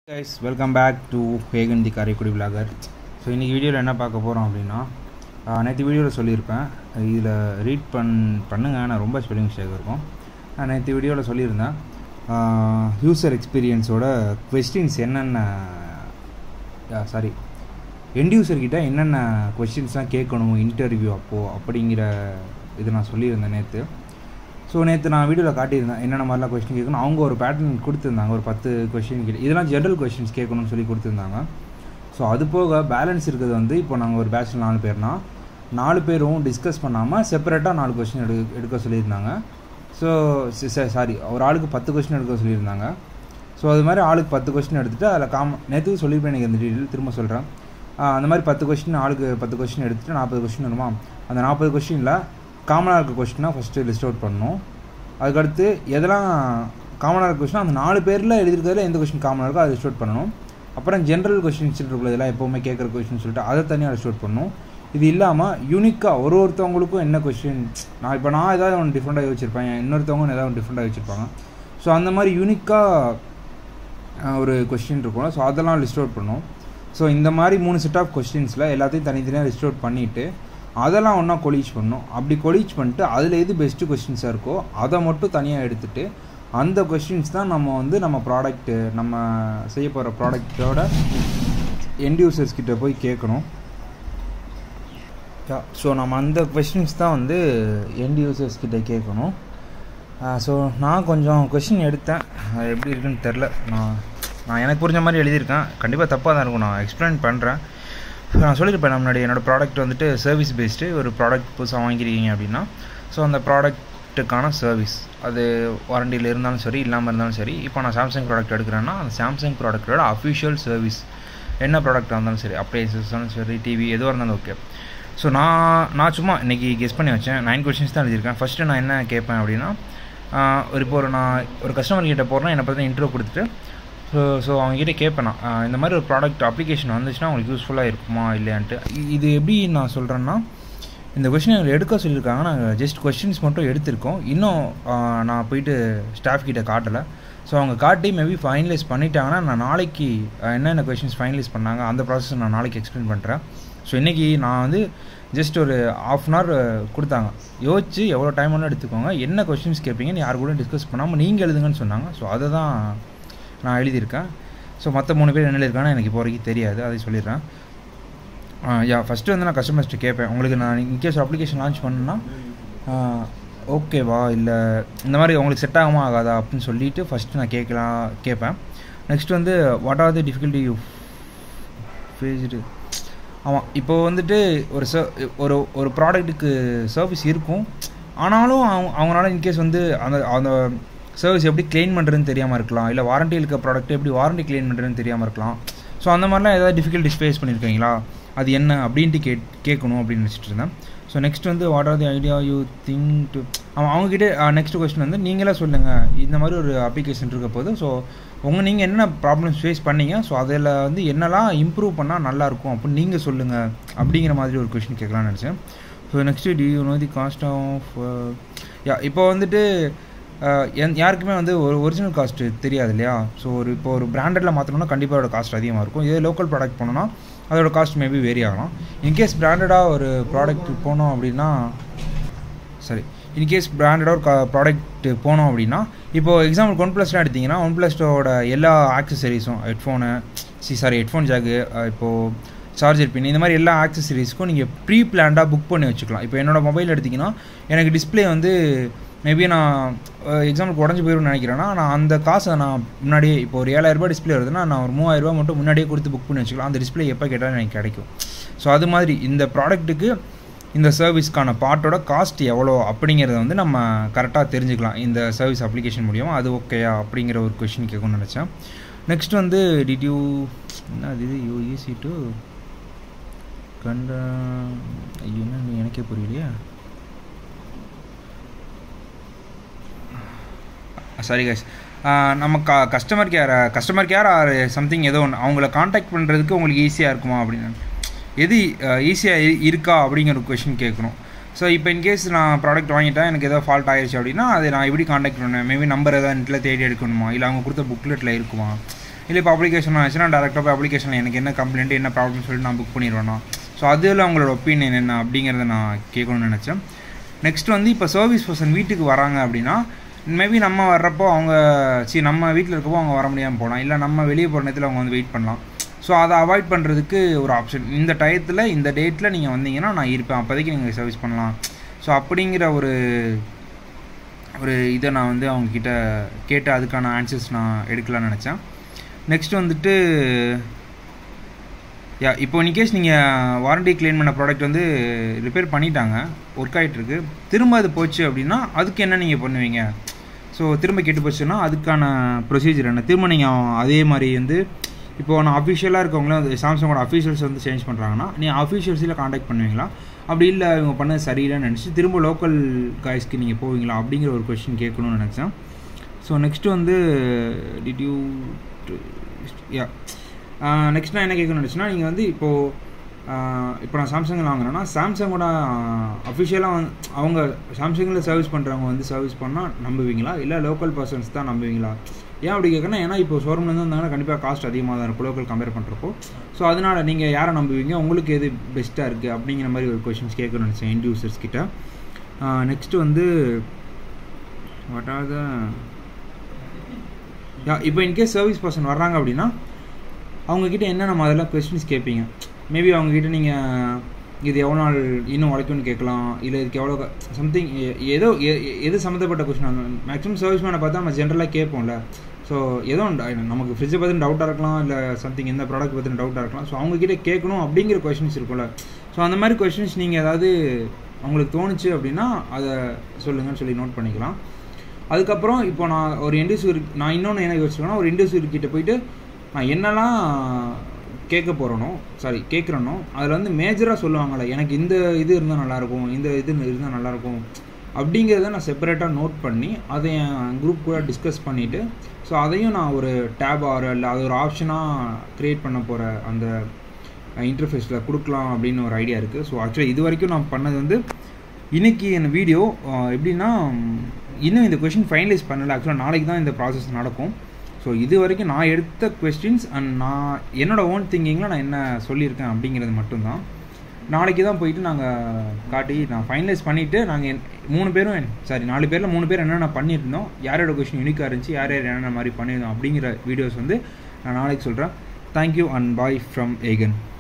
guys, welcome back to Hagen the Karikudi vlogger. So இன்றைக்கி வீடியோவில் என்ன பார்க்க போகிறோம் அப்படின்னா, நேற்று வீடியோவில் சொல்லியிருப்பேன், இதில் ரீட் பண்ணுங்க, நான் ரொம்ப ஸ்பெல்லிங் மிஸ்டேக் இருக்கும். நான் நேற்று வீடியோவில் சொல்லியிருந்தேன் யூசர் எக்ஸ்பீரியன்ஸோட கொஸ்டின்ஸ் என்னென்ன எண்ட் யூசர்கிட்ட என்னென்ன கொஸ்டின்ஸ்லாம் கேட்கணும் இன்டர்வியூ அப்போது அப்படிங்கிற இது நான் சொல்லியிருந்தேன் நேற்று. ஸோ நேற்று நான் வீடியோவில் காட்டியிருந்தேன் என்னென்ன மாதிரிலாம் கொஸ்டின் கேட்கணும். அவங்க ஒரு பேட்டர்ன் கொடுத்துருந்தாங்க, ஒரு 10 கொஸ்டின் கேட்டு இதெல்லாம் ஜென்ரல் கொஸ்டின்ஸ் கேட்கணும்னு சொல்லி கொடுத்துருந்தாங்க. ஸோ அது போக பேலன்ஸ் இருக்கிறது வந்து இப்போ நாங்கள் ஒரு பேட்சில் 4 பேர்னா 4 பேரும் டிஸ்கஸ் பண்ணாமல் செப்பரேட்டாக 4 கொஸ்டின் எடுக்க சொல்லியிருந்தாங்க. ஸோ ஒரு ஆளுக்கு 10 கொஸ்டின் எடுக்க சொல்லியிருந்தாங்க. ஸோ அது மாதிரி ஆளுக்கு 10 கொஸ்டின் எடுத்துகிட்டு அதில் நேற்று சொல்லியிருப்பேன், எனக்கு இந்த டீட்டெயில் திரும்ப சொல்கிறேன். அந்த மாதிரி 10 கொஸ்டின் ஆளுக்கு 10 கொஸ்டின் எடுத்துகிட்டு 40 கொஸ்டின் வருமா. அந்த 40 கொஸ்டினில் காமனாக இருக்க கொஸ்டினாக ஃபஸ்ட்டு லிஸ்ட் அவுட் பண்ணணும். அதுக்கடுத்து எதெல்லாம் காமனாக இருக்க கொஸ்டின் அந்த 4 பேரில் எழுதிருக்கிறதுல எந்த கொஸ்டின் காமனாக இருக்கோ அதை லிஸ்ட் அவுட் பண்ணணும். அப்புறம் ஜென்ரல் கொஸ்டின்ஸ் இருக்குள்ள இதெல்லாம் எப்போவுமே கேட்குற கொஸ்டின் சொல்லிட்டு அதை தனியாக லிஸ்ட் அவுட் பண்ணணும். இது இல்லாமல் யூனிக்காக ஒருத்தவங்களுக்கும் என்ன கொஸ்டின், நான் ஏதாவது ஒன்று டிஃப்ரெண்ட்டாக யோசிச்சிருப்பேன், இன்னொருத்தவங்க ஏதாவது ஒன்று டிஃப்ரெண்ட்டாக யோசிச்சிருப்பாங்க. ஸோ அந்த மாதிரி யூனிக்காக ஒரு கொஸ்டின் இருக்கும்ல, ஸோ அதெல்லாம் லிஸ்ட் அவுட் பண்ணணும். ஸோ இந்த மாதிரி 3 செட் ஆஃப் கொஸ்டின்ஸில் எல்லாத்தையும் தனித்தனியாக லிஸ்ட் அவுட் பண்ணிவிட்டு அதெல்லாம் ஒன்றா கொலீச் பண்ணணும். அப்படி கொலீச் பண்ணிட்டு அதில் எது பெஸ்ட்டு கொஸ்டின்ஸாக இருக்கோ அதை மட்டும் தனியாக எடுத்துகிட்டு அந்த கொஸ்டின்ஸ் தான் நம்ம ப்ராடக்ட்டு நம்ம செய்ய போகிற ப்ராடக்டோட எண்ட் யூசர்ஸ் கிட்ட போய் கேட்கணும். ஸோ நம்ம அந்த கொஸ்டின்ஸ் தான் எண்ட் யூசர்ஸ் கிட்ட கேட்கணும். ஸோ நான் கொஞ்சம் கொஸ்டின் எடுத்தேன், எப்படி இருக்குன்னு தெரில. நான் எனக்கு புரிஞ்ச மாதிரி எழுதியிருக்கேன், கண்டிப்பாக தப்பாக தான் இருக்கும், நான் எக்ஸ்பிளைன் பண்ணுறேன். நான் சொல்லியிருப்பேன் முன்னாடி என்னோடய ப்ராடக்ட் சர்வீஸ் பேஸ்டு. ஒரு ப்ராடக்ட் புதுசாக வாங்கியிருக்கீங்க அப்படின்னா ஸோ அந்த ப்ராடக்ட்டுக்கான சர்வீஸ், அது வாரண்டியில் இருந்தாலும் சரி இல்லாமல் இருந்தாலும் சரி. இப்போ நான் சாம்சங் ப்ராடக்ட் எடுக்கிறேன்னா அந்த சாம்சங் ப்ராடக்ட்டோட அஃபிஷியல் சர்வீஸ் என்ன ப்ராடக்டாக இருந்தாலும் சரி, அப்ளைன்சஸாலும் சரி, டிவி எதுவாக இருந்தாலும் ஓகே. ஸோ நான் சும்மா இன்றைக்கி கெஸ் பண்ணி வச்சேன், 9 கொஸ்டின்ஸ் தான் எழுதியிருக்கேன். ஃபஸ்ட்டு நான் என்ன கேட்பேன் அப்படின்னா, நான் ஒரு கஸ்டமர் கிட்டே போகிறேன்னா என்னை பற்றி இன்ட்ரோ கொடுத்துட்டு ஸோ அவங்ககிட்ட கேட்பேன், நான் இந்த மாதிரி ஒரு ப்ராடக்ட் அப்ளிகேஷன் வந்துச்சுன்னா அவங்களுக்கு யூஸ்ஃபுல்லாக இருக்குமா இல்லையான்ட்டு. இது எப்படி நான் சொல்கிறேன்னா, இந்த கொஸ்டின் எடுக்க சொல்லியிருக்காங்க, நாங்கள் ஜஸ்ட் கொஸ்டின்ஸ் மட்டும் எடுத்திருக்கோம், இன்னும் நான் போயிட்டு ஸ்டாஃப் கிட்ட காட்டலை. ஸோ அவங்க காட்டி மேபி ஃபைனலைஸ் பண்ணிட்டாங்கன்னா நான் நாளைக்கு என்னென்ன கொஸ்டின்ஸ் ஃபைனலைஸ் பண்ணாங்க அந்த ப்ராசஸ் நான் நாளைக்கு எக்ஸ்பிளைன் பண்ணுறேன். ஸோ இன்றைக்கி நான் ஜஸ்ட் ஒரு 1/2 hour கொடுத்தாங்க, யோசிச்சு எவ்வளோ டைம் வேணால் எடுத்துக்கோங்க, என்ன கொஸ்டின்ஸ் கேட்பீங்கன்னு யார் கூட டிஸ்கஸ் பண்ணாமல் நீங்கள் எழுதுங்கன்னு சொன்னாங்க. ஸோ அதை தான் நான் எழுதியிருக்கேன். ஸோ மற்ற 3 பேர் என்ன எழுதியிருக்காங்கன்னா எனக்கு இப்போ வரைக்கும் தெரியாது, அதை சொல்லிடுறேன். ஃபஸ்ட்டு நான் கஸ்டமர்ஸ்ட்டு கேட்பேன், உங்களுக்கு நான் இன்கேஸ் அப்ளிகேஷன் லான்ச் பண்ணேன்னா ஓகேவா இல்லை இந்த மாதிரி உங்களுக்கு செட் ஆகுமா ஆகாதா அப்படின்னு சொல்லிவிட்டு ஃபஸ்ட்டு நான் கேட்பேன். Next what are the difficulty you faced. ஆமாம், இப்போது ஒரு ப்ராடக்ட்டுக்கு சர்வீஸ் இருக்கும், ஆனாலும் அவங்களால இன்கேஸ் அந்த சர்வீஸ் எப்படி கிளைம் பண்ணுறதுன்னு தெரியாமல் இருக்கலாம், இல்லை வாரண்ட்டி இருக்க ப்ராடக்ட் எப்படி வாரண்ட்டி கிளைம் பண்ணுறதுன்னு தெரியாமல் இருக்கலாம். ஸோ அந்த மாதிரிலாம் ஏதாவது டிஃபிகல்ட்டிஸ் ஃபேஸ் பண்ணியிருக்கீங்களா, அது என்ன அப்படின்ட்டு கேட்கணும் அப்படின்னு நினச்சிட்டு இருந்தேன். So next what are the idea you think to. அவங்ககிட்ட நெக்ஸ்ட் கொஸ்டின் நீங்களே சொல்லுங்கள், இந்த மாதிரி ஒரு அப்ளிகேஷன் இருக்க போது ஸோ நீங்கள் என்னென்ன ப்ராப்ளம்ஸ் ஃபேஸ் பண்ணீங்க, ஸோ அதில் என்னெல்லாம் இம்ப்ரூவ் பண்ணால் நல்லாயிருக்கும் அப்படின்னு நீங்கள் சொல்லுங்கள் அப்படிங்கிற மாதிரி ஒரு கொஸ்டின் கேட்கலான்னு நினச்சேன். So next do you know the cost of. இப்போ யாருக்குமே ஒரு ஒரிஜினல் காஸ்ட்டு தெரியாது இல்லையா. ஸோ இப்போ ஒரு பிராண்டடில் மாற்றணும்னா கண்டிப்பாக அதோட காஸ்ட் அதிகமாக இருக்கும். இதே லோக்கல் ப்ராடக்ட் போனோன்னா அதோட காஸ்ட் மேபி வேரி ஆகலாம். இன்கேஸ் பிராண்டடாக ஒரு ப்ராடக்ட் போனோம் அப்படின்னா ப்ராடக்ட் போனோம் அப்படின்னா இப்போது எக்ஸாம்பிள் OnePlusலாம் எடுத்திங்கன்னா OnePlusோட எல்லா ஆக்சசரிஸும் ஹெட்ஃபோன் ஜாகு, இப்போது சார்ஜர் பின், இந்த மாதிரி எல்லா ஆக்சசரிஸ்க்கும் நீங்கள் ப்ரீ பிளான்டாக புக் பண்ணி வச்சுக்கலாம். இப்போ என்னோடய மொபைல் எடுத்திங்கன்னா எனக்கு டிஸ்பிளே மேபி நான் எக்ஸாம்பிளுக்கு உடஞ்சி போயிடும்னு நினைக்கிறேன்னா நான் அந்த காசை நான் முன்னாடியே இப்போ ஒரு 7000 ரூபாய் டிஸ்பிளே வருதுன்னா நான் ஒரு 3000 ரூபா மட்டும் முன்னாடியே கொடுத்து புக் பண்ணி வச்சுக்கலாம். அந்த டிஸ்பிளே எப்போ கேட்டாலும் எனக்கு கிடைக்கும். ஸோ அது மாதிரி இந்த ப்ராடக்ட்டுக்கு இந்த சர்வீஸ்க்கான பார்ட்டோட காஸ்ட் எவ்வளோ அப்படிங்கிறத நம்ம கரெக்டாக தெரிஞ்சுக்கலாம் இந்த சர்வீஸ் அப்ளிகேஷன் மூலியமாக. அது ஓகேயா அப்படிங்கிற ஒரு கொஷின் கேட்கணும்னு நினச்சேன். நெக்ஸ்ட் டிட் யூ என்ன இது யூ ஈஸி டு என்னன்னு எனக்கே புரியலையா. சாரி கைஸ், நம்ம கஸ்டமர் கேர் ஆர் சம்திங் ஏதோ ஒன்று அவங்கள காண்டாக்ட் பண்ணுறதுக்கு உங்களுக்கு ஈஸியாக இருக்குமா அப்படின்னு, எது ஈஸியாக இருக்கா அப்படிங்கிற ஒரு கொஷின் கேட்கணும். ஸோ இப்போ இன்கேஸ் நான் ப்ராடக்ட் வாங்கிட்டேன், எனக்கு ஏதோ ஃபால்ட் ஆகிடுச்சு அப்படின்னா அதை நான் எப்படி காண்டாக்ட் பண்ணுவேன், மேபி நம்பர் எதாவது நெட்டில் தேடி எடுக்கணுமா, இல்லை அவங்க கொடுத்த புக்லெட்டில் இருக்குமா, இல்லை இப்போ அப்ளிகேஷன் ஆச்சுன்னா டேரெக்டாக போய் அப்ளிகேஷனில் எனக்கு என்ன கம்ப்ளைண்ட் என்ன ப்ராப்ளம் சொல்லிட்டு நான் புக் பண்ணிடுவேண்ணா. ஸோ அதில் அவங்களோட ஒப்பீனியன் என்ன அப்படிங்கிறத நான் கேட்கணும்னு நினச்சேன். நெக்ஸ்ட் வந்து இப்போ சர்வீஸ் பர்சன் வீட்டுக்கு வராங்க அப்படின்னா மேபி நம்ம வர்றப்போ அவங்க நம்ம வீட்டில் இருக்கப்போ அவங்க வர முடியாமல் போகலாம், இல்லை நம்ம வெளியே போகிற நேரத்தில் அவங்க வந்து வெயிட் பண்ணலாம். ஸோ அதை அவாய்ட் பண்ணுறதுக்கு ஒரு ஆப்ஷன், இந்த டயத்தில் இந்த டேட்டில் நீங்கள் வந்தீங்கன்னா நான் இருப்பேன், அப்போதைக்கு நீங்கள் சர்வீஸ் பண்ணலாம். ஸோ அப்படிங்கிற ஒரு இதை நான் வந்து அவங்கக்கிட்ட கேட்டு அதுக்கான ஆன்சர்ஸ் நான் எடுக்கலாம்னு நினச்சேன். நெக்ஸ்ட் வந்துட்டு இப்போ இன்கேஸ் நீங்கள் வாரண்டி கிளைம் பண்ண ப்ராடக்ட் வந்து ரிப்பேர் பண்ணிட்டாங்க, ஒர்க் ஆகிட்டுருக்கு, திரும்ப அது போச்சு அப்படின்னா அதுக்கு என்ன நீங்கள் பண்ணுவீங்க? ஸோ திரும்ப கெட்டு போச்சுன்னா அதுக்கான ப்ரொசீஜர் என்ன? திரும்ப நீங்கள் அதே மாதிரி வந்து இப்போது நான் அஃபிஷியலாக இருக்கவங்களும் சாம்சங்கோட அஃபீஷியல்ஸ் வந்து சேஞ்ச் பண்ணுறாங்கன்னா நீங்கள் அஃபீஷியல்ஸில் காண்டாக்ட் பண்ணுவீங்களா? அப்படி இல்லை இவங்க பண்ணது சரியில்லைன்னு நினச்சி திரும்ப லோக்கல் காய்ஸ்க்கு நீங்கள் போவீங்களா அப்படிங்கிற ஒரு கொஸ்டின் கேட்கணும்னு நினச்சேன். ஸோ நெக்ஸ்ட்டு வந்து நெக்ஸ்ட் நான் என்ன கேட்கணும்னு நினச்சேன்னா, நீங்கள் வந்து இப்போ நான் சாம்சங்கில் வாங்குறேன்னா சாம்சங்கோட அஃபிஷியலாக வந்து அவங்க சாம்சங்கில் சர்வீஸ் பண்ணுறவங்க வந்து சர்வீஸ் பண்ணால் நம்புவீங்களா, இல்லை லோக்கல் பர்சன்ஸ் தான் நம்புவீங்களா? ஏன் அப்படி கேட்குறேன்னா, ஏன்னா இப்போ ஷோரூம்லேருந்து வந்தாங்கன்னா கண்டிப்பாக காஸ்ட் அதிகமாக தான் இருக்கும் லோக்கல் கம்பேர் பண்ணுறப்போ. ஸோ அதனால் நீங்கள் யாரை நம்புவீங்க, உங்களுக்கு எது பெஸ்ட்டாக இருக்குது அப்படிங்கிற மாதிரி ஒரு கொஷின்ஸ் கேட்கணும்னு நினச்சேன் எண்ட் யூசர்ஸ் கிட்ட. நெக்ஸ்ட்டு வந்து வாட் ஆர் த இப்போ இன்கேஸ் சர்வீஸ் பர்சன் வர்றாங்க அப்படின்னா அவங்கக்கிட்ட என்னென்ன மாதிரிலாம் கொஸ்டின்ஸ் கேட்பீங்க? மேபி அவங்கக்கிட்ட நீங்கள் இது எவ்வளோ நாள் இன்னும் உழைக்கும்னு கேட்கலாம், இல்லை இதுக்கு எவ்வளோ சம்திங் எது சம்மந்தப்பட்ட கொஸ்டின். மேக்ஸிமம் சர்வீஸ் மேனை பார்த்தா நம்ம ஜென்ரலாக கேட்போம்ல. ஸோ ஏதோ நமக்கு ஃப்ரிட்ஜை பற்றின டவுட்டாக இருக்கலாம், இல்லை சம்திங் எந்த ப்ராடக்ட் பற்றின டவுட்டாக இருக்கலாம். ஸோ அவங்கக்கிட்ட கேட்கணும் அப்படிங்கிற கொஸ்டின்ஸ் இருக்கும்ல. ஸோ அந்த மாதிரி கொஸ்டின்ஸ் நீங்கள் ஏதாவது அவங்களுக்கு தோணுச்சு அப்படின்னா அதை சொல்லுங்கன்னு சொல்லி நோட் பண்ணிக்கலாம். அதுக்கப்புறம் இப்போ நான் ஒரு இண்டஸ்ட்ரி நான் இன்னொன்று என்ன யோசிச்சுக்கேன்னா, ஒரு இண்டஸ்ட்ரிக்கிட்ட போயிட்டு நான் என்னெல்லாம் கேட்குறேனோ அதில் வந்து மேஜராக சொல்லுவாங்கள்ல, எனக்கு இந்த இது இருந்தால் நல்லாயிருக்கும், இந்த இது இருந்தால் நல்லாயிருக்கும் அப்படிங்கிறத நான் செப்பரேட்டாக நோட் பண்ணி அதை என் குரூப் கூட டிஸ்கஸ் பண்ணிவிட்டு ஸோ அதையும் நான் ஒரு டேப் இல்லை அது ஒரு ஆப்ஷனாக க்ரியேட் பண்ண போகிற அந்த இன்டர்ஃபேஸில் கொடுக்கலாம் அப்படின்னு ஒரு ஐடியா இருக்குது. ஸோ ஆக்சுவலாக இது வரைக்கும் நான் பண்ணது வந்து இன்றைக்கி என் வீடியோ எப்படின்னா இன்னும் இந்த கொஷின் ஃபைனலைஸ் பண்ணலை. ஆக்சுவலாக நாளைக்கு தான் இந்த ப்ராசஸ் நடக்கும். ஸோ இது வரைக்கும் நான் எடுத்த கொஸ்டின்ஸ் அண்ட் நான் என்னோடய ஓன் திங்கிங்கில் நான் என்ன சொல்லியிருக்கேன் அப்படிங்கிறது மட்டும்தான். நாளைக்கு தான் போயிட்டு நாங்கள் காட்டி நான் ஃபைனலைஸ் பண்ணிவிட்டு நாங்கள் 4 பேரில் 3 பேர் என்னென்ன பண்ணியிருந்தோம், யாரோட கொஸ்டின் யூனிக்காக இருந்துச்சு, யார் என்னென்ன மாதிரி பண்ணியிருந்தோம் அப்படிங்கிற வீடியோஸ் வந்து நான் நாளைக்கு சொல்கிறேன். Thank you and bye from Egan.